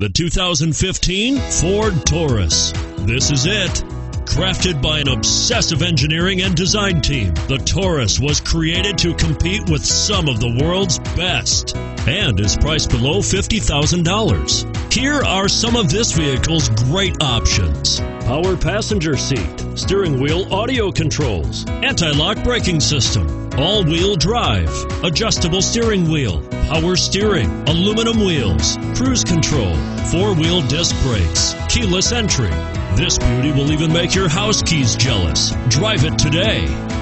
The 2015 Ford Taurus. This is it. Crafted by an obsessive engineering and design team, the Taurus was created to compete with some of the world's best and is priced below $50,000. Here are some of this vehicle's great options: power passenger seat, steering wheel audio controls, anti-lock braking system, all-wheel drive, adjustable steering wheel, power steering, aluminum wheels, cruise control, four-wheel disc brakes, keyless entry. This beauty will even make your house keys jealous. Drive it today.